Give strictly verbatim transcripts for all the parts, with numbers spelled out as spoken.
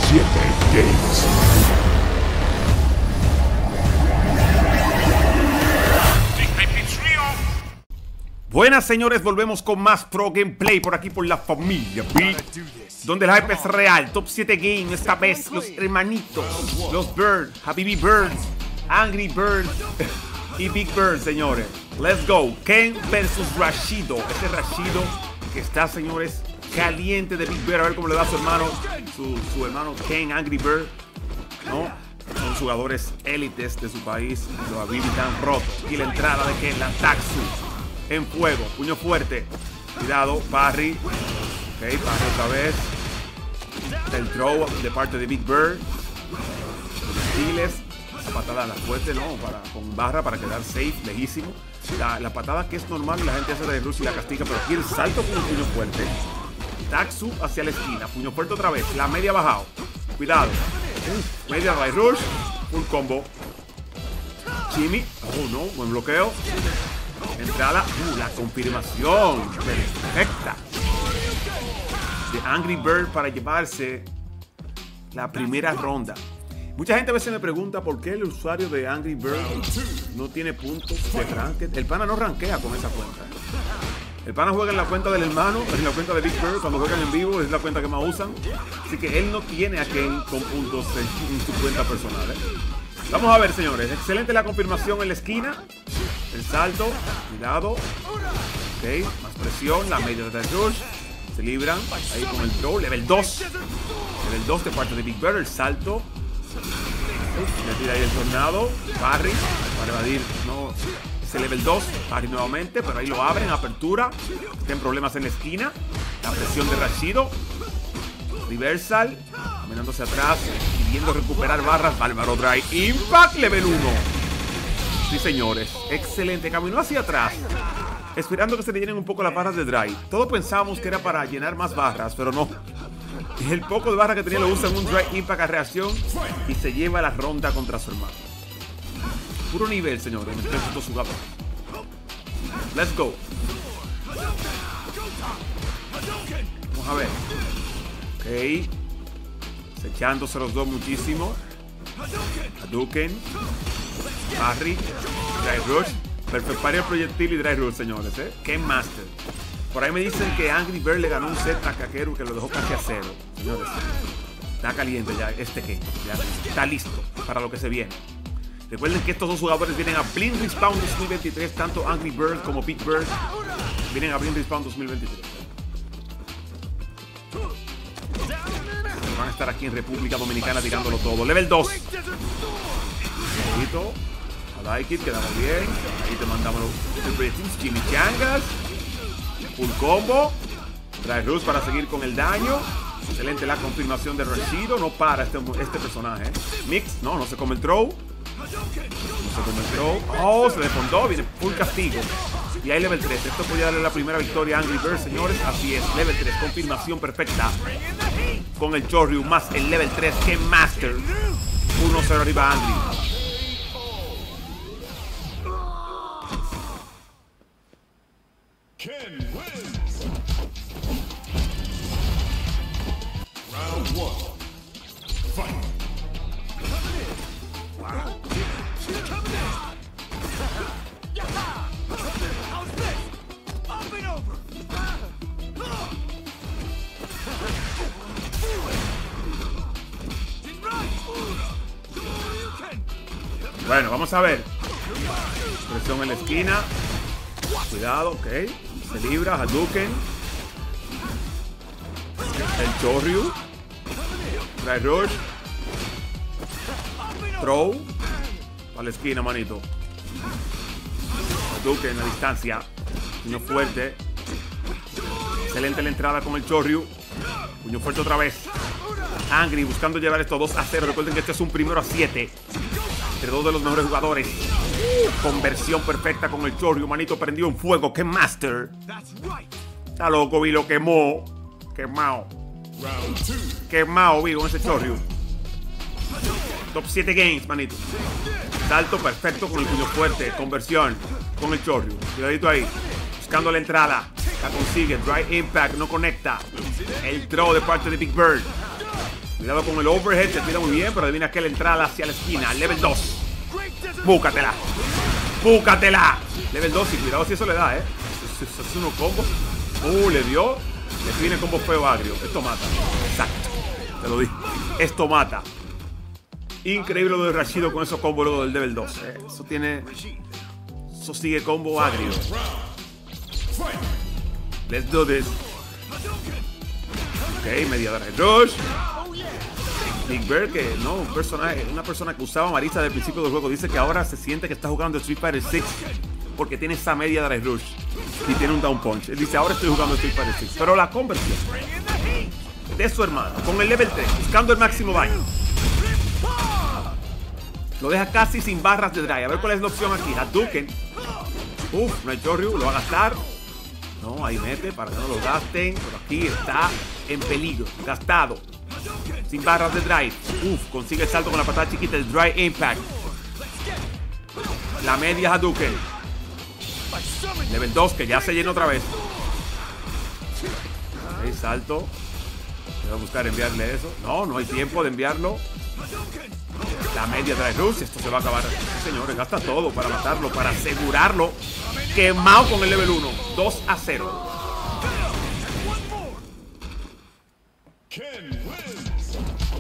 siete Games. Buenas señores, volvemos con más Pro Gameplay por aquí por la familia Big, donde el hype es real. Top siete Game, esta vez los hermanitos, los Bird, Habibi Bird, Angry Bird y Big Bird, señores. Let's go. Ken versus Rashido. Este Rashido que está, señores, caliente de Big Bird. A ver cómo le va a su hermano, su, su hermano Ken, Angry Bird, ¿no? Son jugadores élites de su país. Los Habibi están rotos. Y la entrada de Ken, la Taxu en fuego, puño fuerte. Cuidado, parry. Ok, parry otra vez. El throw de parte de Big Bird. Estiles. La patada la fuerte, ¿no? Para, con barra para quedar safe, lejísimo. La, la patada que es normal y la gente hace de rush y la castiga, pero aquí el salto con un puño fuerte. Taxu hacia la esquina, puño fuerte otra vez. La media bajado. Cuidado. Uh, media right rush. Full combo. Chimi. Oh no, buen bloqueo. Entrada, uh, la confirmación perfecta de Angry Bird para llevarse la primera ronda. Mucha gente a veces me pregunta por qué el usuario de Angry Bird no tiene puntos de ranked. El pana no rankea con esa cuenta. El pana juega en la cuenta del hermano, en la cuenta de Big Bird. Cuando juegan en vivo es la cuenta que más usan. Así que él no tiene a Ken con puntos en, en su cuenta personal, ¿eh? Vamos a ver, señores. Excelente la confirmación en la esquina. El salto, cuidado. Ok, más presión, la media de rush. Se libran ahí con el throw. Level dos. Level dos de parte de Big Bird. El salto. Le tira ahí el tornado. Parry. Para evadir. No. Ese level dos. Parry nuevamente. Pero ahí lo abren. Apertura. Tienen problemas en la esquina. La presión de Rashido. Reversal. Caminándose atrás. Pidiendo recuperar barras. Bárbaro Dry. Impact level uno. Sí, señores, excelente. Caminó hacia atrás, esperando que se le llenen un poco las barras de Dry. Todos pensábamos que era para llenar más barras, pero no. El poco de barra que tenía lo usa en un Dry Impact a reacción y se lleva la ronda contra su hermano. Puro nivel, señores, entre estos jugadores. Let's go. Vamos a ver. Ok. Sechándose los dos muchísimo. Hadouken. Parry, Dry Rush. Perfect parry al proyectil y Dry Rush, señores, ¿eh? Ken Master. Por ahí me dicen que Angry Bird le ganó un set a Kakeru que lo dejó casi a cero. Señores, está caliente ya este Ken. Ya está listo para lo que se viene. Recuerden que estos dos jugadores vienen a Blind Respawn dos mil veintitrés. Tanto Angry Bird como Big Bird vienen a Blind Respawn dos mil veintitrés. Van a estar aquí en República Dominicana tirándolo todo. Level dos. A like it, quedamos bien. Ahí te mandamos el proyectil, chimichangas. Full combo. Dry Rush para seguir con el daño. Excelente la confirmación de Rashido. No para este, este personaje. Mix, no, no se come el throw. No se come el throw. Oh, se defondó. Viene full castigo. Y hay level tres. Esto podría darle la primera victoria a Angry Bird, señores. Así es, level tres. Confirmación perfecta. Con el Choryu más el level tres Ken Master. uno cero arriba Angry. Ken wins. Round one. Fight. Wow. Bueno, vamos a ver. Presión en la esquina. Cuidado, ok. Se libra, Hadouken. El Choryu. Dry Rush. Throw. A la esquina, manito. Hadouken a distancia. Puño fuerte. Excelente la entrada con el Choryu. Puño fuerte otra vez. Angry buscando llevar estos dos a cero. Recuerden que este es un primero a siete. Entre dos de los mejores jugadores. Conversión perfecta con el Choryu. Manito prendió en fuego. ¡Qué master! Está loco, vi, lo quemó. Quemado. Quemado, vi, con ese Choryu. Top siete Games, manito. Salto perfecto con el puño fuerte. Conversión con el Choryu. Cuidadito ahí. Buscando la entrada. La consigue. Dry Impact. No conecta. El throw de parte de Big Bird. Cuidado con el overhead, se tira muy bien, pero adivina que la entrada hacia la esquina. Level dos. Búscatela. Búscatela. Level dos y cuidado si eso le da, ¿eh? Eso es uno combo. Uh, le dio. Le viene combo feo agrio. Esto mata. Exacto. Te lo dije. Esto mata. Increíble lo de Rashido con esos combos luego del level dos. ¿eh? Eso tiene... Eso sigue combo agrio. Let's do this. Ok, media de rush. Big Bird, que no, un personaje, una persona que usaba Marisa desde el principio del juego, dice que ahora se siente que está jugando Street Fighter seis porque tiene esa media de rush y tiene un down punch. Él dice, ahora estoy jugando Street Fighter seis. Pero la conversión de su hermano con el level tres, buscando el máximo daño, lo deja casi sin barras de drive. A ver cuál es la opción aquí. Hadouken. Uf, no hay Choryu, lo va a gastar. No, ahí mete para que no lo gasten. Pero aquí está en peligro, gastado. Sin barras de drive. Uf, consigue el salto con la patada chiquita, el Dry Impact. La media Hadouken. Level dos, que ya se llena otra vez. Ok, salto. Voy a buscar enviarle eso. No, no hay tiempo de enviarlo. La media Dry Rush. Esto se va a acabar. Sí, señores, gasta todo para matarlo, para asegurarlo. Quemado con el level uno. dos a cero. Ken wins.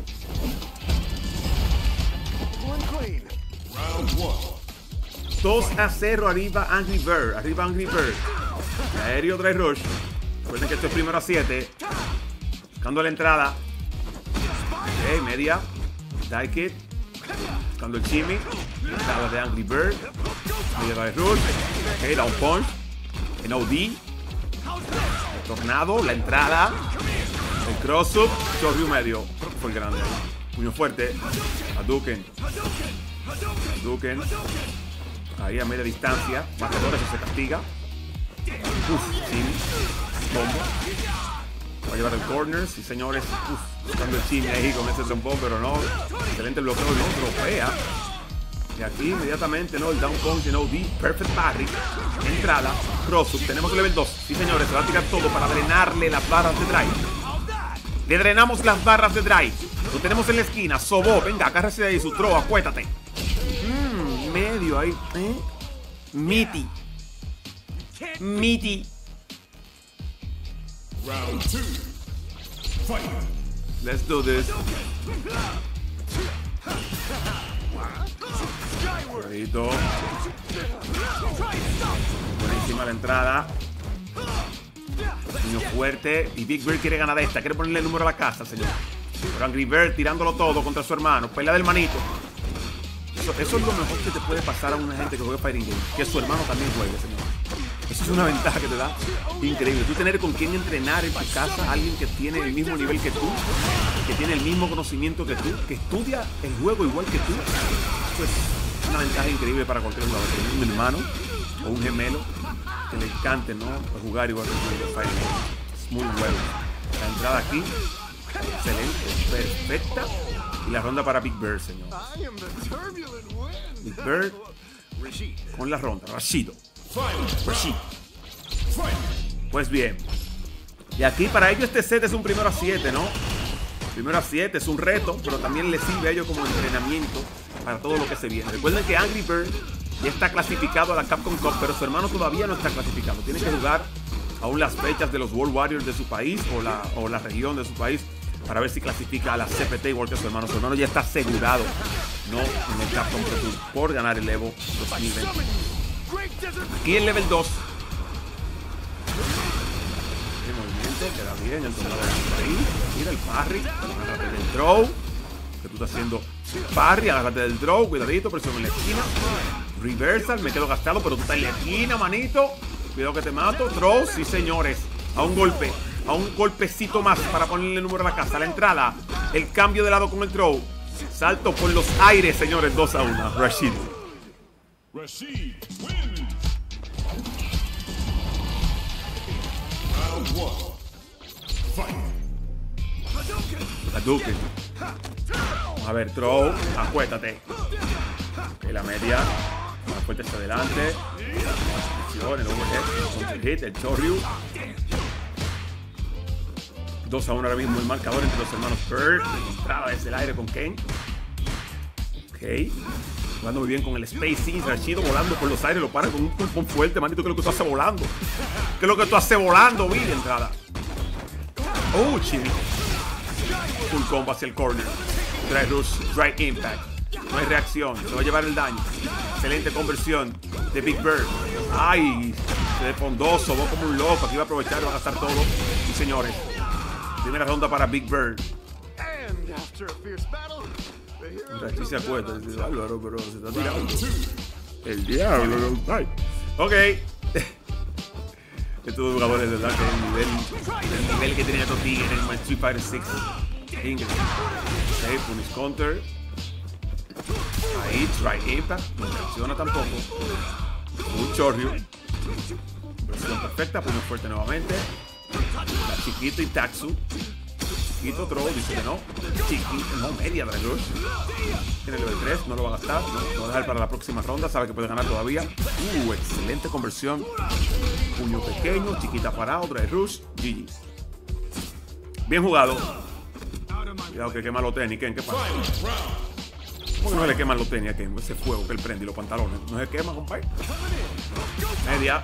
Round one. dos a cero arriba Angry Bird. Arriba Angry Bird. Aéreo Dry Rush. Recuerden que esto es primero a siete. Buscando la entrada. Ok, media. Die Kid. Buscando el Chimmy. Entrada de Angry Bird. Media Dry Rush. Ok, down punch. En O D. El tornado. La entrada. El cross-up, Choryu medio. Fue el grande. Puño fuerte. Hadouken. Hadouken. Ahí a media distancia. Matador, eso se castiga. Uf, Chimmy. Bombo. Va a llevar el corner. Sí, señores. Uf, buscando el Chimmy ahí con ese trombón, pero no. Excelente bloqueo. No, tropea. Y aquí inmediatamente, ¿no? El down punch en O D. Perfect parry. Entrada. Cross-up. Tenemos el level dos. Sí, señores. Se va a tirar todo para drenarle las barras de drive. Le drenamos las barras de drive. Lo tenemos en la esquina. Sobó. Venga, agárrese de ahí su throw. Acuétate. Mmm, medio ahí. ¿Eh? Miti. Miti. Round two. Fight. Let's do this. Bonito. Buenísima la entrada. Niño fuerte. Y Big Bird quiere ganar esta. Quiere ponerle el número a la casa, señor. Pero Angry Bird tirándolo todo contra su hermano. Pelea del manito. Eso, eso es lo mejor que te puede pasar a una gente que juega Fighting Game. Que su hermano también juegue, señor. Eso es una ventaja que te da increíble. Tú tener con quién entrenar en tu casa a alguien que tiene el mismo nivel que tú, que tiene el mismo conocimiento que tú, que estudia el juego igual que tú. Eso es una ventaja increíble para cualquier jugador. Tener un hermano o un gemelo que le encante, ¿no? Jugar igual que tú. Fighting Game. Es muy bueno. La entrada aquí, excelente, perfecta. Y la ronda para Big Bird, señor. Big Bird con la ronda. Rashido. Rashid. Pues bien. Y aquí para ellos este set es un primero a siete, ¿no? Primero a siete es un reto, pero también les sirve a ellos como entrenamiento para todo lo que se viene. Recuerden que Angry Bird ya está clasificado a la Capcom Cup, pero su hermano todavía no está clasificado. Tiene que jugar aún las fechas de los World Warriors de su país o la, o la región de su país para ver si clasifica a la C P T igual que su hermano. Su hermano ya está asegurado, ¿no? En el Capcom Pro Tour por ganar el Evo dos mil veinte. Aquí el level dos. El movimiento queda bien. El tornado de ahí. Mira el parry. Agárrate del throw. Que tú estás haciendo parry. Agárrate del throw. Cuidadito. Presión en la esquina. Reversal. Me quedo gastado. Pero tú estás en la esquina, manito. Cuidado que te mato. Throw. Sí, señores. A un golpe. A un golpecito más para ponerle el número a la casa. La entrada. El cambio de lado con el throw. Salto por los aires, señores. dos a uno. Rashid. Rashid wins. Round one. Fight. Hadouken. A ver, throw. Acuétate. Ok, la media. La fuerte hacia adelante. El overhead. El hit. El Choryu. dos a uno ahora mismo el marcador entre los hermanos Bird. Entrada desde el aire con Kane. Ok. Jugando muy bien con el spacing. Rashido volando por los aires. Lo para con un pulpón fuerte, manito. ¿Qué es lo que tú haces volando? ¿Qué es lo que tú haces volando, Billy? Entrada. Oh, chibi. Full combo hacia el corner. Dry rush, dry impact. No hay reacción. Se va a llevar el daño. Excelente conversión de Big Bird. Ay, se desfondó, sobó como un loco. Aquí va a aprovechar y va a gastar todo. Y señores, primera ronda para Big Bird. Aquí se acuerda. Dice, Álvaro, pero se está tirando. El diablo. Ay. Ok. Estos jugadores de verdad que el nivel, el nivel que tenía estos tigres en Street Fighter seis. Ingrid. Ok, punish counter. Ahí, try impact. No reacciona tampoco. Un chorrio. Versión perfecta, puño fuerte nuevamente. La chiquito y Taxu. Chiquito throw, dice que no. Chiquito, no, media Dry Rush. Tiene level tres, no lo va a gastar. No, lo va a dejar para la próxima ronda, sabe que puede ganar todavía. Uh, excelente conversión. Puño pequeño, chiquita parado, Dry Rush, G G. Bien jugado. Cuidado que quema los tenis, Ken, ¿qué pasa? ¿Cómo que no le queman los tenis a Ken? Ese fuego que él prende y los pantalones. ¿No se quema, compadre? Media.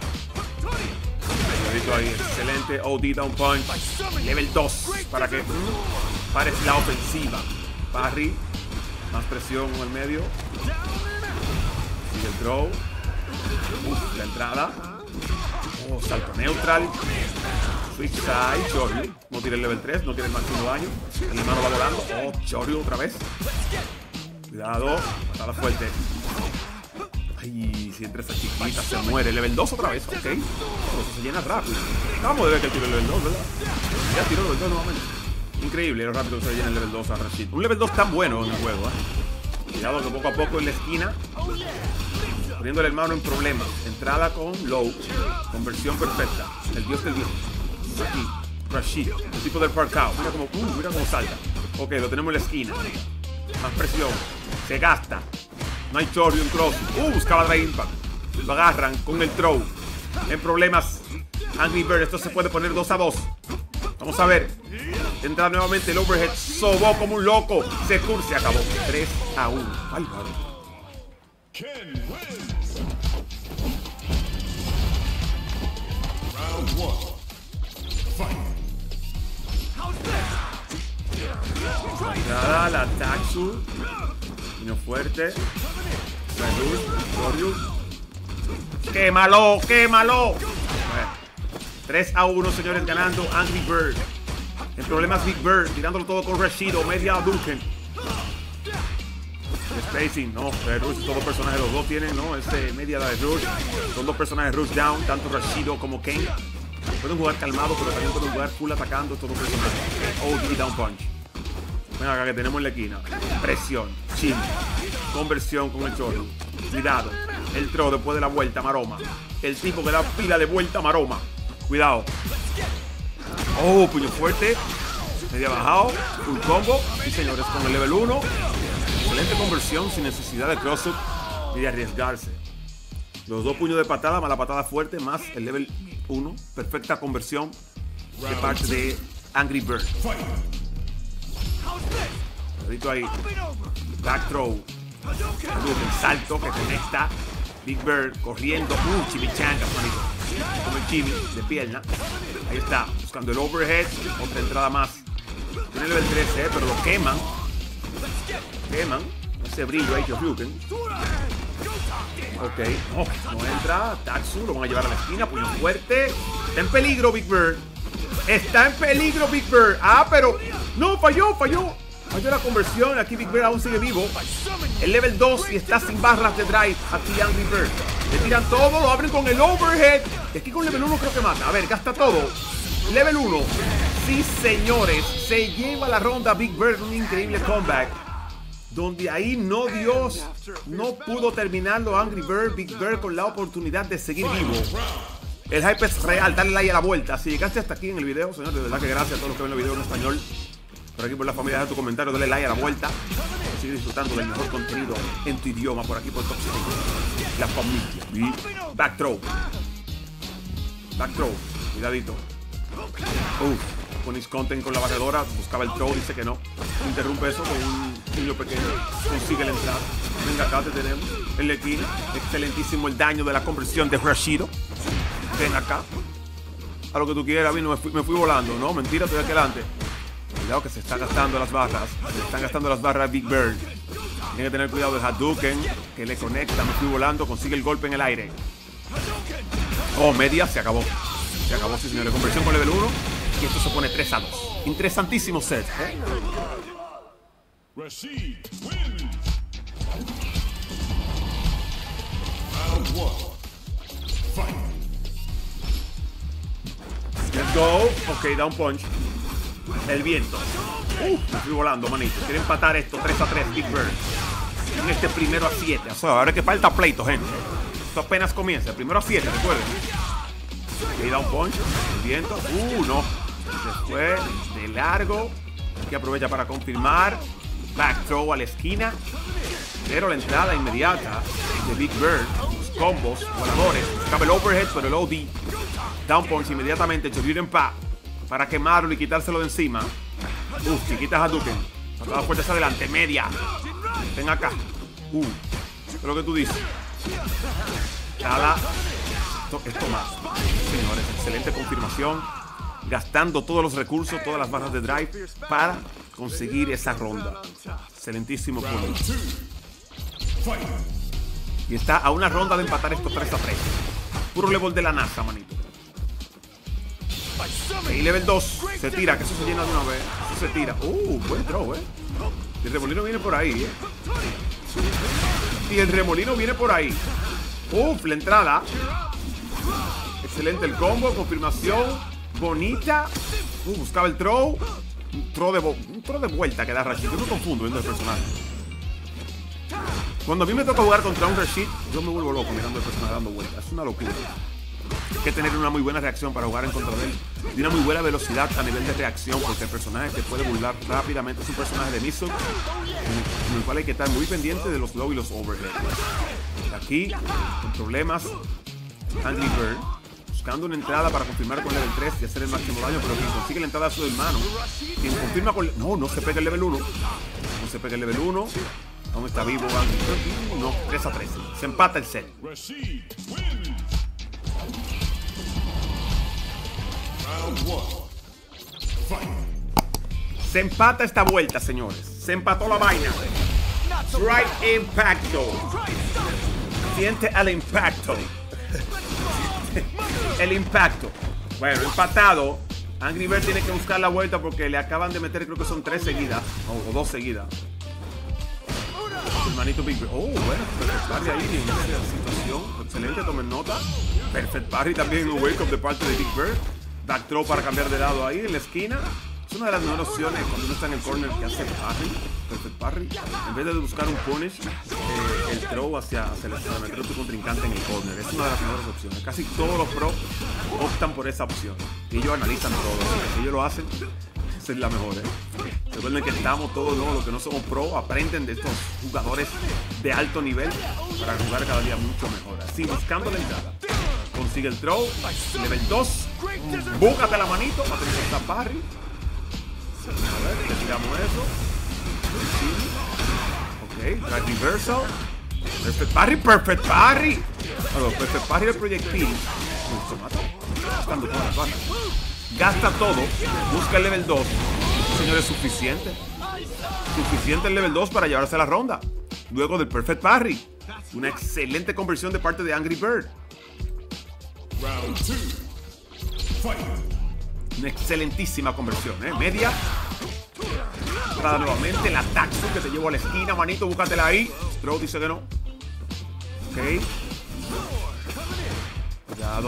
Ahí, excelente. O D down punch. Level dos. Para que mm, pare la ofensiva. Parry. Más presión en el medio. Sigue el throw. Uf, la entrada. Oh, salto neutral. Switch side. Choryu. No tiene el level tres. No tiene el máximo daño. El hermano va volando. Oh, Choryu otra vez. Cuidado. Patada fuerte. Ay, si entra esa chiquita se muere. Level dos otra vez, ok. Pero eso se llena rápido. Acabamos de ver que él tiró el level dos, ¿verdad? Ya tiró el level dos nuevamente. Increíble lo rápido que se llena el level dos a Rashid. Un level dos tan bueno en el juego, ¿eh? Cuidado que poco a poco en la esquina, poniendo el hermano en problemas. Entrada con low. Conversión perfecta. El dios del dios. Aquí, Rashid. El tipo del park out. Mira cómo, uh, mira cómo salta. Ok, lo tenemos en la esquina. Más presión. Se gasta. No hay chorro y un cross. Uh, buscaba Dry Impact. Lo agarran con el throw. En problemas. Angry Bird. Esto se puede poner dos a dos. Vamos a ver. Entra nuevamente el overhead. Sobó como un loco. Se curse. Se acabó. tres a uno. Álvaro. Ken wins. Round one. Fight. Nada, la Taxu. Niño fuerte. Choryu. ¡Quémalo! ¡Quémalo! tres a uno, señores, ganando Angry Bird. En problemas Big Bird, tirándolo todo con Rashido, media Duncan. Spacing, no, Rush, todos los personajes, los dos tienen, ¿no? Este media de Rush. Son dos personajes Rush down, tanto Rashido como Kane. Pueden jugar calmado, pero también pueden jugar full atacando estos dos personajes. O D down punch. Venga acá que tenemos en la esquina. Presión, chin. Conversión con el chorro. Cuidado. El throw después de la vuelta maroma. El tipo que da pila de vuelta maroma. Cuidado. Oh, puño fuerte. Media bajado. Full combo. Y señores, con el level uno. Excelente conversión sin necesidad de cross-up ni de arriesgarse. Los dos puños de patada, más la patada fuerte, más el level uno. Perfecta conversión de parte de Angry Bird. Ahorita ahí. Back throw. El salto que conecta. Big Bird corriendo. Uh, chimichanga, manito. Como el chimi de pierna. Ahí está. Buscando el overhead. Otra entrada más. Tiene el level tres, eh, pero lo queman. Queman. Ese brillo ahí que Ryuken. Ok. No, no entra. Taxu. Lo van a llevar a la esquina. Puño fuerte. Está en peligro Big Bird. Está en peligro Big Bird. Ah, pero... No, falló, falló. Falló la conversión. Aquí Big Bird aún sigue vivo. El level dos y está sin barras de drive. Aquí Angry Bird. Le tiran todo. Lo abren con el overhead. Y aquí con level uno creo que mata. A ver, gasta todo. Level uno. Sí, señores. Se lleva la ronda Big Bird. Un increíble comeback. Donde ahí no Dios. No pudo terminarlo Angry Bird. Big Bird con la oportunidad de seguir vivo. El hype es real. Dale like a la vuelta. Si llegaste hasta aquí en el video, señor, de verdad que gracias a todos los que ven el video en español. Por aquí por la familia, deja tu comentario, dale like a la vuelta. Sigue disfrutando del mejor contenido en tu idioma por aquí por Top City. La familia. Y back throw. Back throw. Cuidadito. Uf. Punish content con la barredora. Buscaba el throw, dice que no. Interrumpe eso con un niño pequeño. Consigue la entrada. Venga, acá te tenemos. En la esquina. Excelentísimo el daño de la conversión de Rashido. Ven acá. A lo que tú quieras, vino, me fui, me fui volando. No, mentira, estoy aquí adelante. Cuidado que se están gastando las barras. Se están gastando las barras Big Bird. Tiene que tener cuidado del Hadouken, que le conecta. Me fui volando, consigue el golpe en el aire. Oh, media, se acabó. Se acabó, sí, señores. Conversión con level uno. Y esto se pone tres a dos. Interesantísimo set, ¿eh? Rashid wins. Round one. Fight. Let's go. Ok, da un punch. El viento. Uh, me fui volando, manito. Quiere empatar esto tres a tres, Big Bird. En este primero a siete. O sea, ahora que falta pleito, gente. Esto apenas comienza. El primero a siete, recuerden. Ok, da un punch. El viento. Uh, no. Se fue de largo. Aquí aprovecha para confirmar. Back throw a la esquina. Pero la entrada inmediata de Big Bird. Los combos, voladores. Buscaba el overhead, pero el O D. Down punch inmediatamente. Choryuren Pa. Para quemarlo y quitárselo de encima. Uf, chiquitas Hadouken. Todas fuertes adelante. Media. Ven acá. Uh. ¿Qué es lo que tú dices? Nada. Esto, esto más. Señores, excelente confirmación. Gastando todos los recursos, todas las barras de drive para conseguir esa ronda. Excelentísimo punto. Y está a una ronda de empatar estos tres a tres. Puro level de la NASA, manito. Y level dos. Se tira, que eso se llena de una vez. Eso se tira. Uh, buen throw, eh. Y el remolino viene por ahí, eh. Y el remolino viene por ahí. Uf, la entrada. Excelente el combo, confirmación. Bonita. Uh, buscaba el throw. Un throw de, un throw de vuelta que da Rashid. Yo me confundo viendo el personaje. Cuando a mí me toca jugar contra un Rashid, yo me vuelvo loco mirando el personaje dando vueltas. Es una locura. Hay que tener una muy buena reacción para jugar en contra de él. Y una muy buena velocidad a nivel de reacción, porque el personaje te puede burlar rápidamente. Es un personaje de Missile, en el cual hay que estar muy pendiente de los low y los overhead. Aquí, con problemas, Angry Bird, buscando una entrada para confirmar con level tres y hacer el máximo daño, pero quien consigue la entrada a su hermano, quien confirma con... No, no se pega el level uno. No se pega el level uno. Aún está vivo Angry Bird. No, tres a tres. Se empata el set. Rashid wins. Round one. Fight. Se empata esta vuelta, señores. Se empató la vaina. Right impacto. Siente el impacto. El impacto. Bueno, empatado. Angry Bird tiene que buscar la vuelta porque le acaban de meter, creo que son tres seguidas. O, o dos seguidas. El manito Big Bird. Oh, bueno, Perfect Parry ahí en esa situación. Excelente, tomen nota. Perfect Parry también en un wake up de parte de Big Bird. Back throw para cambiar de lado ahí en la esquina. Es una de las mejores opciones cuando uno está en el corner que hace parry, perfect parry. En vez de buscar un punish, eh, el throw hacia, hacia, el, hacia meter a tu contrincante en el corner. Es una de las mejores opciones. Casi todos los pros optan por esa opción. Y ellos analizan todo. Si ellos lo hacen, esa es la mejor, ¿eh? Recuerden que estamos todos, ¿no? Los que no somos pro, aprenden de estos jugadores de alto nivel para jugar cada día mucho mejor. Así, buscando la entrada. Consigue el throw, level dos. Búscate la manito para tener esta parry. A ver, le tiramos eso. Ok, drive reversal. Perfect parry, perfect parry. Bueno, perfect parry del proyectil. Se mata. Gastando todas las balas. Gasta todo. Busca el level dos. Señores, suficiente. Suficiente el level dos para llevarse a la ronda. Luego del perfect parry. Una excelente conversión de parte de Angry Bird. Round two. Fight. Una excelentísima conversión, ¿eh? Media. Entrada nuevamente. La Taxu que te llevo a la esquina, manito. Búscatela ahí. Stroh dice que no. Ok. Cuidado.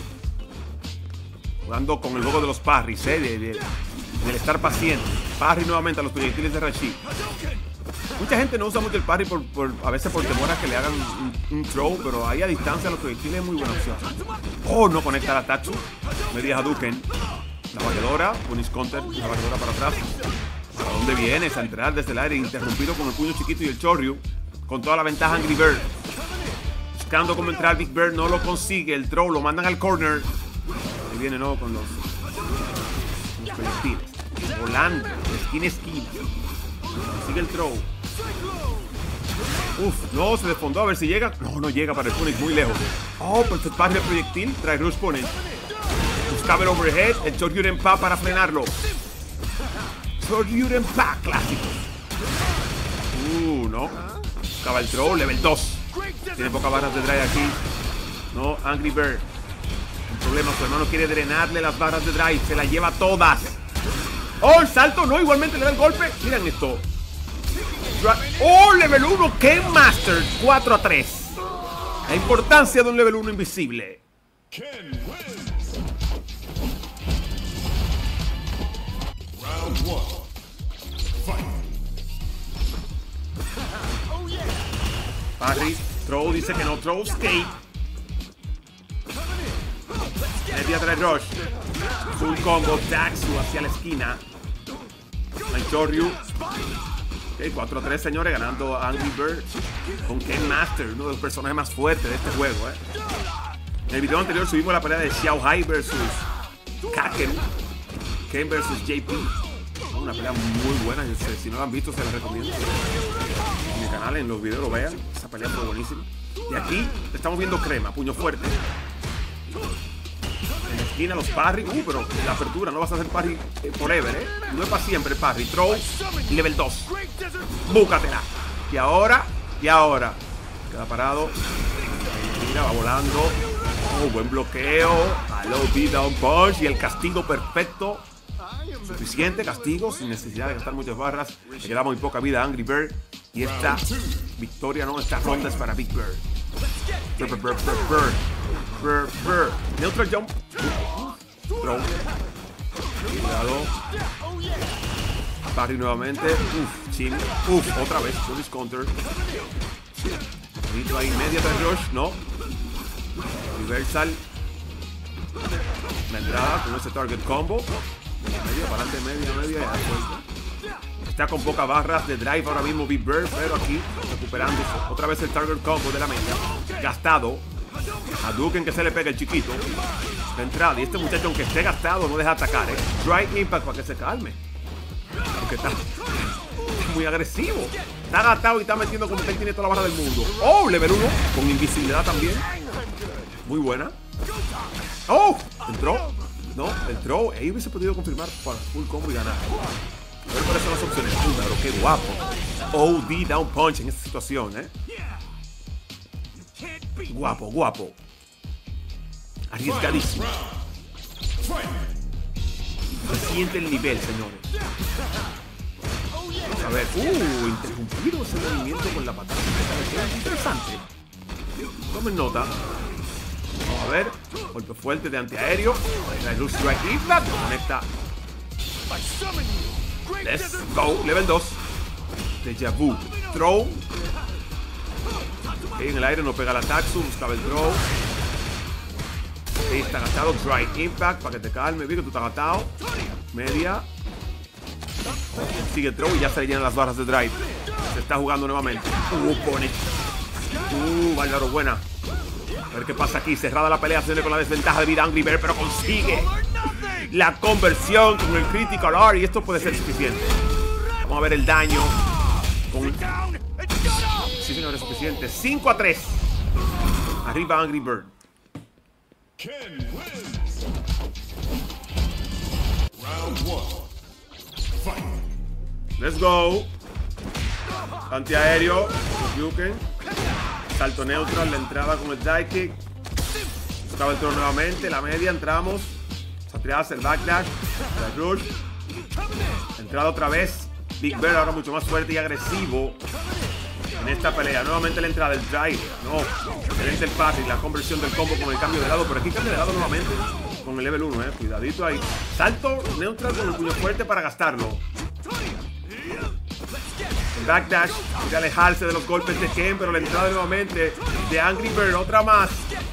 Jugando con el juego de los parries, ¿eh? De, de, del estar paciente. Parry nuevamente a los proyectiles de Rashid. Mucha gente no usa mucho el parry por, por, a veces por temor a que le hagan un, un throw, pero ahí a distancia los proyectiles es muy buena opción. Oh, no conecta la Tatsu. Media Hadouken. La valedora, punish counter, la valedora para atrás. ¿Para dónde vienes? A entrar desde el aire, interrumpido con el puño chiquito y el Choryu. Con toda la ventaja Angry Bird. Buscando cómo entrar Big Bird, no lo consigue. El throw lo mandan al corner. Ahí viene, ¿no? Con los, los proyectiles. Volando, de esquina a esquina. Sigue el throw. Uf, no, se desfondó, a ver si llega. No, no llega para el Phoenix, muy lejos. Oh, perfect pass del proyectil, trae Rush Phoenix. Buscaba el overhead, el Shoryuken Pa para frenarlo. Shoryuken Pa, clásico. Uh, no. Buscaba el throw, level dos. Tiene pocas barras de drive aquí. No, Angry Bird. Un problema, su hermano quiere drenarle las barras de drive. Se las lleva todas. Oh, el salto, no, igualmente le da el golpe. Miren esto. Oh, level uno, Ken Master, cuatro a tres. La importancia de un level uno invisible. Ken wins. Round one. Fight. Parry, throw, dice que no, throw, skate. Media trae rush. Full combo, Daxu hacia la esquina. El Choryu. Ok, cuatro a tres, señores, ganando a Angry Bird con Ken Master, uno de los personajes más fuertes de este juego, eh. En el video anterior subimos la pelea de Xiao Hai versus Kakeru. Ken versus J P. Una pelea muy buena, yo sé, si no la han visto se la recomiendo. En mi canal, en los videos lo vean. Esa pelea fue buenísima. Y aquí estamos viendo crema, puño fuerte. En la esquina los parry. Uh, pero la apertura no vas a hacer parry eh, forever, eh. No es para siempre el parry. Throw y level dos. Búscatela. Y ahora, y ahora. Queda parado. Mira, va volando. Oh, buen bloqueo. Hello, beat down punch. Y el castigo perfecto. Suficiente castigo, sin necesidad de gastar muchas barras. Le queda muy poca vida a Angry Bird. Y esta victoria, no, esta ronda es para Big Bird. Bird, bird, bird, bird, bird. Bird, bird. Neutral jump. Throw. Cuidado. Parry nuevamente. Uf, chin. Uf, otra vez. Police counter. Ahí, media de rush, no. Reversal. La entrada con ese target combo. Media, para adelante, media, media, ya suelta. Está con pocas barras de drive ahora mismo Big Bird, pero aquí recuperándose. Otra vez el target combo de la media. Gastado. A Duken que se le pega el chiquito. La entrada. Y este muchacho, aunque esté gastado, no deja atacar, eh. Dry Impact para que se calme. Porque está muy agresivo. Está gastado y está metiendo como que él tiene toda la barra del mundo. Oh, level uno. Con invisibilidad también. Muy buena. Oh, entró. No, el throw, ahí hubiese podido confirmar para full combo y ganar. A ver cuáles son las opciones. Uy, pero qué guapo. O D down punch en esta situación, eh. Guapo, guapo. Arriesgadísimo. Se siente el nivel, señores. Vamos a ver. Uh, interrumpido ese movimiento con la patada. Interesante. Tomen nota. Vamos a ver. Golpe fuerte de antiaéreo. La Luz Strike Impact. Conecta. Let's go. Level dos. Deja Vu. Throw. Okay, en el aire no pega la Taxu. Buscaba el throw. Ahí está gastado. Dry Impact para que te calme. Vi que tú estás gastado. Media. Sigue el throw y ya se le llenan las barras de drive. Se está jugando nuevamente. Uh, pone. Uh, Bárbaro, buena. A ver qué pasa aquí. Cerrada la pelea. Se viene con la desventaja de vida Angry Bird, pero consigue la conversión con el Critical R. Y esto puede ser suficiente. Vamos a ver el daño. Con... Sí, señor, es suficiente. cinco a tres. Arriba Angry Bird. Ken wins. Round one. Fight. Let's go. Antiaéreo. Yuken. Salto neutral, la entrada con el dive kick. Buscaba el throw nuevamente, la media, entramos. Atrás el backdash, el rush. Entrada otra vez. Big Bird ahora mucho más fuerte y agresivo en esta pelea. Nuevamente la entrada del drive. No, excelente el parry, la conversión del combo con el cambio de lado. Pero aquí cambia de lado nuevamente con el level uno, eh. Cuidadito ahí. Salto neutral con el puño fuerte para gastarlo. Backdash, quiere alejarse de los golpes de Ken, pero la entrada nuevamente de Angry Bird, otra más.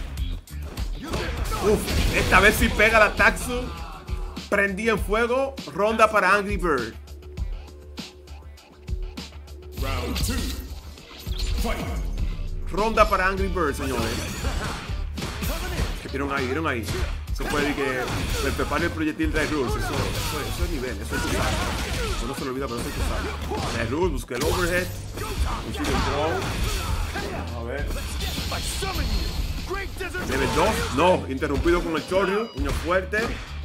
Uf, esta vez sí pega la Taxu. Prendí en fuego. Ronda para Angry Bird. Round two. Fight. Ronda para Angry Bird, señores. ¿Qué vieron ahí? ¿Vieron ahí? Eso puede que me prepare el proyectil Dry Rules. Eso, eso, eso es nivel, eso es usado. Uno se lo olvida, pero eso es usado. Dry Rules, busca el overhead. Consigue el throw. A ver. Level dos. No, interrumpido con el Choryu. Puño fuerte.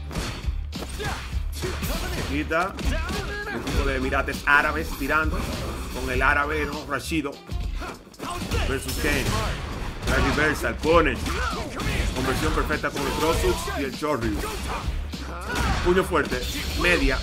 Se quita. Un tipo de Emirates árabes tirando. Con el árabe, ¿no? Rashido. Versus Kane. La reversal, pone. Conversión perfecta con el crosshooks y el Choryu. Puño fuerte. Media.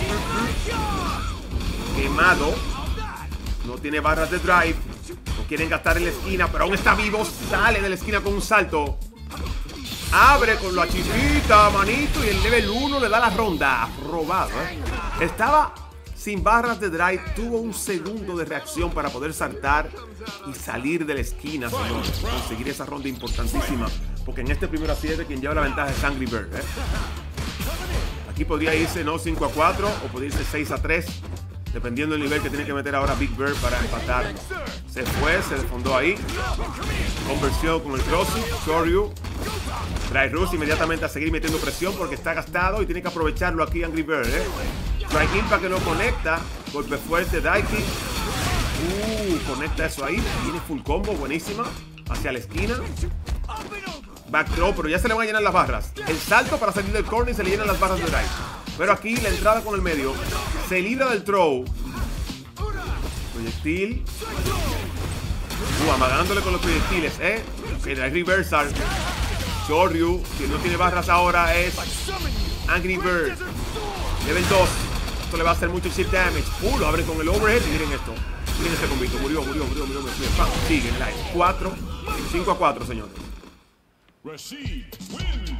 Quemado. No tiene barras de drive. No quieren gastar en la esquina, pero aún está vivo. Sale de la esquina con un salto. Abre con la chiquita, manito. Y el level uno le da la ronda. Robado, ¿eh? Estaba sin barras de drive. Tuvo un segundo de reacción para poder saltar y salir de la esquina, señores. Conseguir esa ronda importantísima. Porque en este primero a siete quien lleva la ventaja es Angry Bird, ¿eh? Aquí podría irse, ¿no? cinco a cuatro o podría irse seis a tres. Dependiendo del nivel que tiene que meter ahora Big Bird para empatar. Se fue, se desfondó ahí. Conversión con el crossing. Choryu. Dry Rush inmediatamente a seguir metiendo presión porque está gastado y tiene que aprovecharlo aquí Angry Bird, ¿eh? Dry Impact que no conecta. Golpe fuerte, Daiki. Uh, conecta eso ahí. Tiene full combo, buenísima. Hacia la esquina. Back throw, pero ya se le van a llenar las barras. El salto para salir del corner y se le llenan las barras de Dry. Pero aquí la entrada con el medio. Se libra del throw. Proyectil. Uh, amagándole con los proyectiles, ¿eh? Ok, Dry reversal. Choryu, quien no tiene barras ahora es Angry Bird. Level dos. Esto le va a hacer mucho chip damage. Uh, lo abren con el overhead. Y miren esto. Miren este combito. Murió, murió, murió, murió. murió. Sigue en live. cuatro. cinco a cuatro, señores. Rashid wins.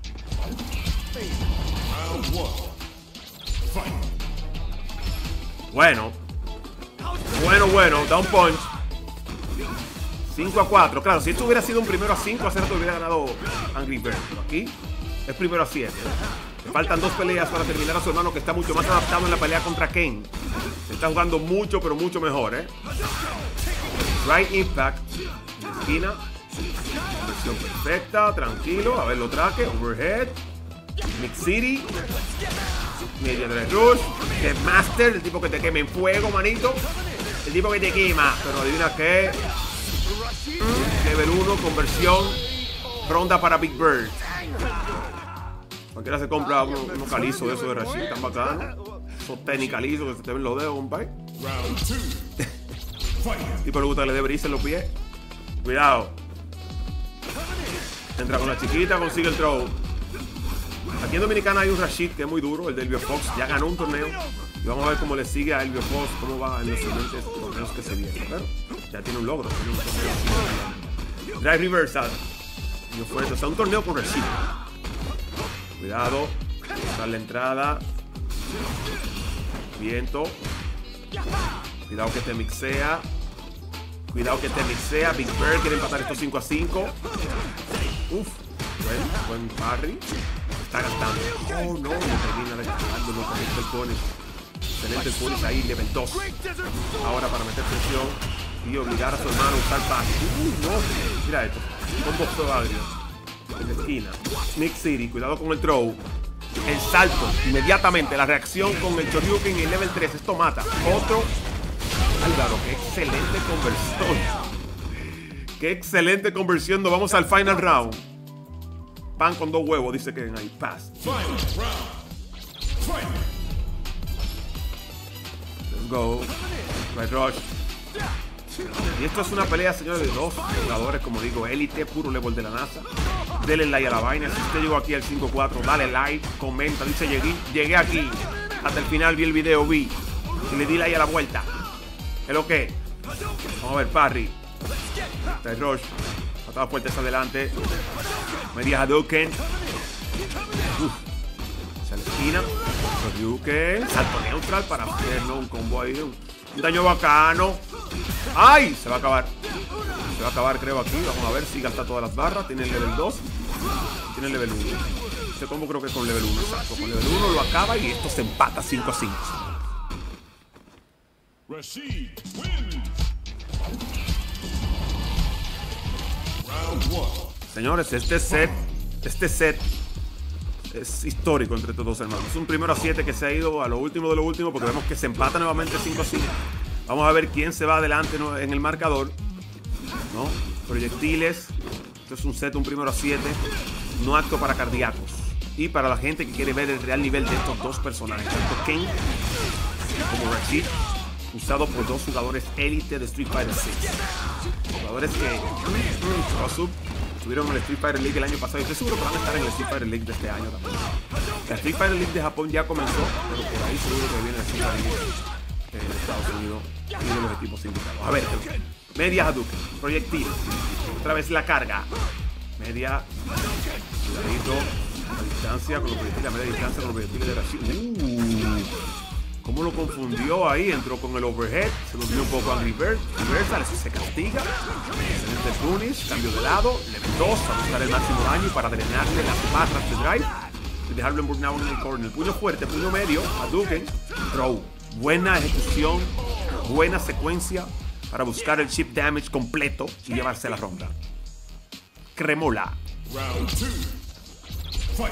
Round one. Fight. Bueno. Bueno, bueno. Down punch. cinco a cuatro. Claro, si esto hubiera sido un primero a cinco, a cero te hubiera ganado Angry Bird. Pero aquí es primero a siete. Le faltan dos peleas para terminar a su hermano que está mucho más adaptado en la pelea contra Kane. Se está jugando mucho, pero mucho mejor, ¿eh? Right Impact. Esquina. Conversión perfecta, tranquilo. A ver, lo traque. Overhead. Mix City. Media Dry Rush. The Master, el tipo que te quema en fuego, manito. El tipo que te quema. Pero adivina qué. Level uno, conversión. Ronda para Big Bird. Cualquiera se compra unos uno calizos de esos de Rashid, tan bacanos. Esos tenis calizos que se te ven los dedos, compadre. Y por le gusta que le dé brisa en los pies. Cuidado. Entra con la chiquita, consigue el throw. Aquí en Dominicana hay un Rashid que es muy duro, el de Elvio Fox. Ya ganó un torneo. Y vamos a ver cómo le sigue a Elvio Fox, cómo va en los siguientes torneos que se vienen. Pero ya tiene un logro. Tiene un torneo. Drive reversal. Muy fuerte. O sea, un torneo con Rashid. Cuidado. Está la entrada. Viento. Cuidado que te mixea. Cuidado que te mixea. Big Bird quiere empatar estos cinco a cinco. Uf. Buen, buen parry. Está gastando. Oh, no. No termina de gastarlo. No conecta el punish. Excelente el punish ahí. Level dos. Ahora para meter presión y obligar a su hermano a usar parry. Uy, no. Mira esto. Un boxeo agrio. En la esquina. Nick City. Cuidado con el throw. El salto. Inmediatamente. La reacción con el Choryuken en level tres. Esto mata. Otro. Álvaro, qué excelente conversión. Qué excelente conversión. Nos vamos al final round. Pan con dos huevos, dice que en ahí. Pass. Let's go. Right rush. Y esto es una pelea, señores, de dos jugadores, como digo, élite, puro level de la NASA. Denle like a la vaina. Si usted llegó aquí al cinco cuatro, dale like, comenta, dice llegué, llegué aquí. Hasta el final vi el video, vi. Y le di like a la vuelta. ¿Es lo que? Vamos a ver, parry. Dry rush. Patada fuerte hacia adelante. Media Hadouken. Uf. Hacia la esquina. Hadouken. Salto neutral para hacer, ¿no? Un combo ahí. Un daño bacano. ¡Ay! Se va a acabar. Se va a acabar, creo, aquí. Vamos a ver si gasta todas las barras. Tiene el level dos. Tiene el level uno. Este combo creo que es con level uno. Exacto. Con level uno lo acaba y esto se empata cinco a cinco. Rashid wins. Round one. Señores, este set, este set es histórico entre estos dos hermanos. Es un primero a siete que se ha ido a lo último de lo último porque vemos que se empata nuevamente cinco a cinco. Vamos a ver quién se va adelante en el marcador, ¿no? Proyectiles. Esto es un set, un primero a siete. No apto para cardíacos. Y para la gente que quiere ver el real nivel de estos dos personajes, tanto Ken como Rashid, usado por dos jugadores élite de Street Fighter seis. Jugadores que mm, estuvieron en el Street Fighter League el año pasado y estoy seguro que van a estar en el Street Fighter League de este año también. La Street Fighter League de Japón ya comenzó, pero por ahí seguro que viene el Street Fighter League de Estados Unidos y de los equipos invitados. A ver, media Hadouken, proyectil, otra vez la carga, media, cuidadito, a distancia con los proyectiles, a media distancia con los proyectiles de Rashid. Uh, ¿Cómo lo confundió ahí? Entró con el overhead, se lo dio un poco a Angry Bird, reversal, eso se castiga. Excelente punish, cambio de lado, level dos para buscar el máximo daño y para drenarle las barras de drive y dejarlo en burnout en el corner. Puño fuerte, puño medio, Hadouken, throw. Buena ejecución, buena secuencia para buscar el chip damage completo y llevarse la ronda. Cremola. Round two. Fight.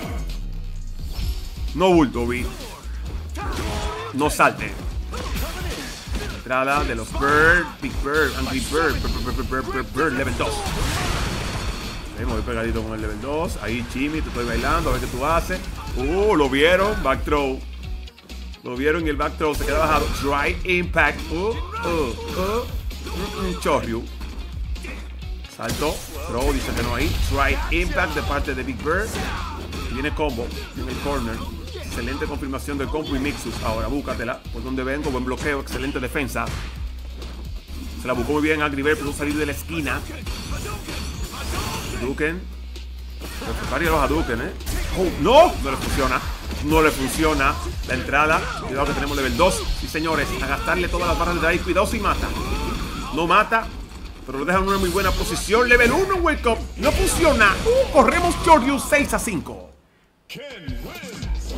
No bulto, vi. No salte. Entrada de los Bird, Big Bird, Angry Bird, Bird, Bird, Bird, Bird, Bird, level dos. Me voy pegadito con el level dos. Ahí, Jimmy, te estoy bailando, a ver qué tú haces. Uh, lo vieron, back throw. Lo vieron y el back throw se queda bajado. Dry impact. Uh, uh, uh. Mm, mm, Choryu. Salto. Throw, dice que no ahí. Dry impact de parte de Big Bird. Y viene combo en el corner. Excelente confirmación del combo y Mixus. Ahora búscatela. Por donde vengo, buen bloqueo, excelente defensa. Se la buscó muy bien Angry Bird, pudo salir de la esquina. Hadouken. Varios los Hadouken, ¿eh? Oh, no, no le funciona. No le funciona la entrada. Cuidado que tenemos level dos. Sí, señores, a gastarle todas las barras de drive. Cuidado si mata. No mata, pero lo deja en una muy buena posición. Level uno, wake up. No funciona. Uh, corremos Choryu seis a cinco. Ken wins.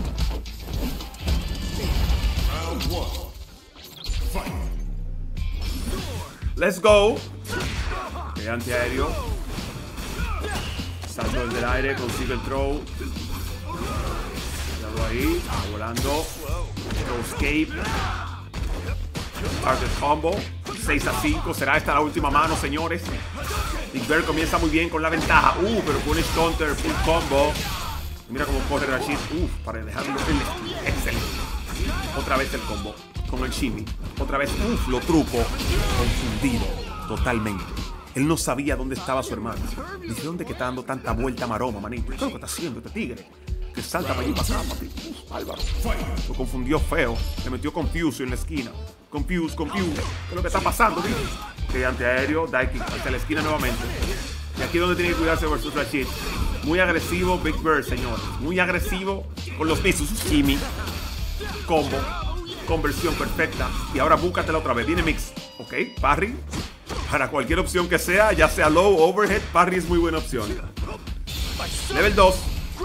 Round one. Fight. Let's go. Okay, antiaéreo. Salto desde el aire, consigue el throw. Cuidado ahí, está volando. Throw escape. Target combo. seis a cinco. ¿Será esta la última mano, señores? Big Bird comienza muy bien con la ventaja. Uh, pero punish counter, full combo. Mira cómo corre Rashid. Uf, para dejarlo en la esquina. Excelente. Otra vez el combo con el shimmy. Otra vez, uf, lo truco. Confundido totalmente. Él no sabía dónde estaba su hermano. Dice, ¿dónde que está dando tanta vuelta maroma, manito? ¿Qué es lo que está haciendo este tigre? Que salta para allí y para acá, papi. Uf, Álvaro. Lo confundió feo. Le metió confuse en la esquina. Confuse, confuse. ¿Qué es lo que está pasando, tío? Que antiaéreo, die kick hacia la esquina nuevamente. Y aquí es donde tiene que cuidarse versus Rashid. Muy agresivo Big Bird, señores. Muy agresivo con los pisos. Jimmy. Combo. Conversión perfecta. Y ahora búscatela otra vez. Viene mix. Ok, parry. Para cualquier opción que sea, ya sea low, overhead, parry es muy buena opción. Level dos.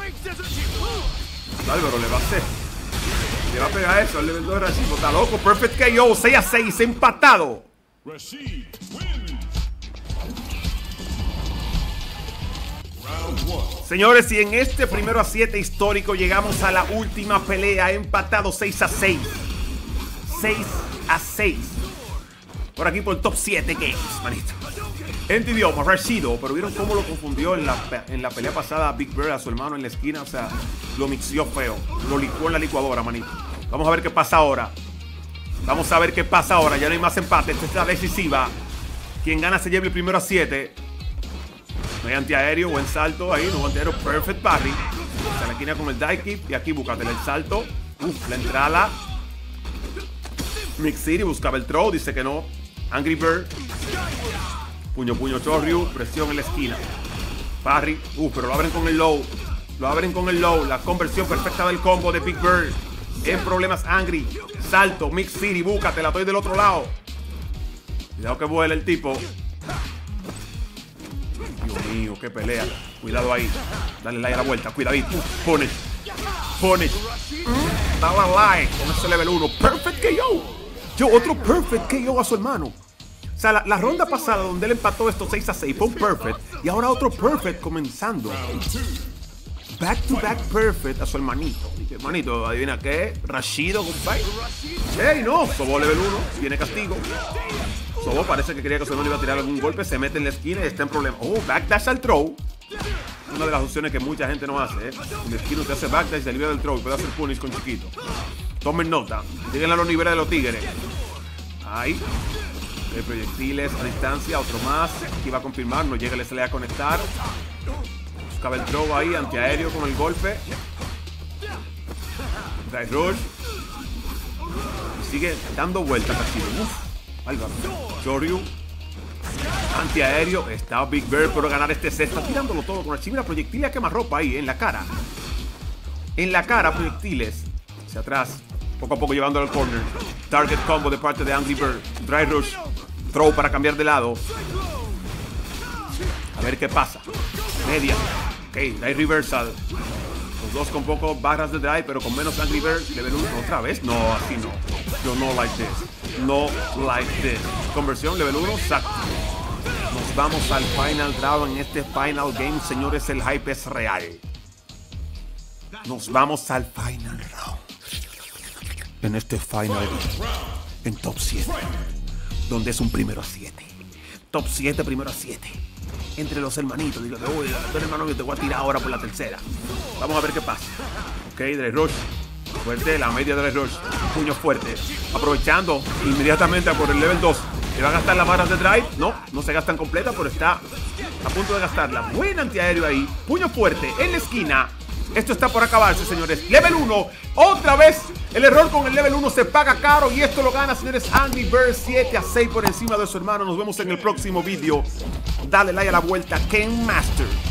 Álvaro le va a hacer. Le va a pegar eso al level dos de Rashid. Está loco. Perfect K O. seis a seis. Empatado. Rashid wins. Round one. Señores, y en este primero a siete histórico llegamos a la última pelea. Empatado seis a seis. seis a seis. Por aquí por el top siete games, manito. En tu idioma, Rashido. Pero vieron cómo lo confundió en la, en la pelea pasada Big Bird a su hermano en la esquina. O sea, lo mixió feo. Lo licuó en la licuadora, manito. Vamos a ver qué pasa ahora. Vamos a ver qué pasa ahora. Ya no hay más empate. Esta es la decisiva. Quien gana se lleva el primero a siete. No hay antiaéreo, buen salto ahí. No hay antiaéreo, perfect parry. Se la esquina con el die kick. Y aquí búscatela el salto. Uf, la entrada. Mix City buscaba el throw. Dice que no. Angry Bird. Puño, puño, Choryu. Presión en la esquina. Parry. Uf, pero lo abren con el low. Lo abren con el low. La conversión perfecta del combo de Big Bird. En problemas Angry. Salto. Mix City. Búscatela. Estoy del otro lado. Cuidado que vuela el tipo. Dios mío, qué pelea. Cuidado ahí. Dale like a la vuelta. Cuidadito. Punish. Punish. Mm, dale like con ese level uno. Perfect K O. Yo, otro perfect K O a su hermano. O sea, la, la ronda pasada donde él empató estos seis a seis fue un perfect. Y ahora otro perfect comenzando. back to back perfect a su hermanito. Dije, hermanito, adivina qué, Rashido, compadre. Ey, no, Sobo level uno, tiene castigo. Sobo parece que quería que su hermano iba a tirar algún golpe, se mete en la esquina y está en problema. Oh, backdash al throw. Una de las opciones que mucha gente no hace, ¿eh? En la esquina usted hace backdash, se libera del throw y puede hacer punish con chiquito. Tomen nota, lleguen a los niveles de los tigres. Ahí. Okay, proyectiles a distancia, otro más. Aquí va a confirmar, no llega el S L A a conectar. Buscaba el throw ahí, antiaéreo con el golpe. Drive rush. Y sigue dando vueltas casi. Uf, Álvaro. Choryu. Antiaéreo. Está Big Bird por ganar este set. Está tirándolo todo con el chimera. Proyectiles a quemarropa ahí, en la cara. En la cara, proyectiles. Hacia atrás. Poco a poco llevándolo al corner. Target combo de parte de Angry Bird. Drive rush. Throw para cambiar de lado. A ver qué pasa. Media. Ok, drive reversal. Los dos con poco barras de drive, pero con menos Angry Bird. Level uno. ¿Otra vez? No, así no. Yo no like this. No like this. Conversión, level uno. Sac. Nos vamos al final round en este final game. Señores, el hype es real. Nos vamos al final round. En este final en top siete, donde es un primero a siete. Top siete, primero a siete. Entre los hermanitos. Digo, uy, el hermano que te voy a tirar ahora por la tercera. Vamos a ver qué pasa. Ok, Drive rush. Fuerte, la media de Drive rush. Puño fuerte. Aprovechando inmediatamente por el level dos. ¿Le va a gastar las barras de drive? No, no se gastan completas, pero está a punto de gastarla. Buen antiaéreo ahí. Puño fuerte en la esquina. Esto está por acabarse, señores. Level uno. Otra vez el error con el level uno se paga caro. Y esto lo gana, señores, Angry Bird siete a seis por encima de su hermano. Nos vemos en el próximo vídeo. Dale like a la vuelta. Ken Master.